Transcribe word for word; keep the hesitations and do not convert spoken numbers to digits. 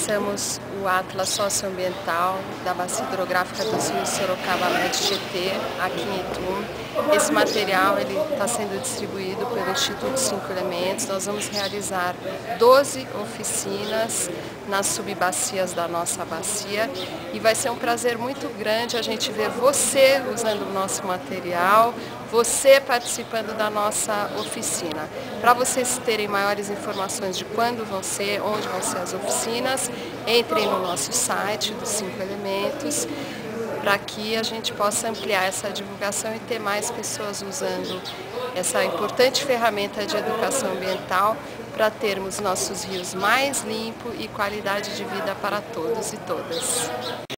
lançamos o Atlas Socioambiental da Bacia Hidrográfica dos Rios Sorocaba Médio Tietê, aqui em Itu. Esse material está sendo distribuído pelo Instituto Cinco Elementos. Nós vamos realizar doze oficinas nas subbacias da nossa bacia e vai ser um prazer muito grande a gente ver você usando o nosso material, você participando da nossa oficina. Para vocês terem maiores informações de quando vão ser, onde vão ser as oficinas, entrem no nosso site dos Cinco Elementos, para que a gente possa ampliar essa divulgação e ter mais pessoas usando essa importante ferramenta de educação ambiental para termos nossos rios mais limpos e qualidade de vida para todos e todas.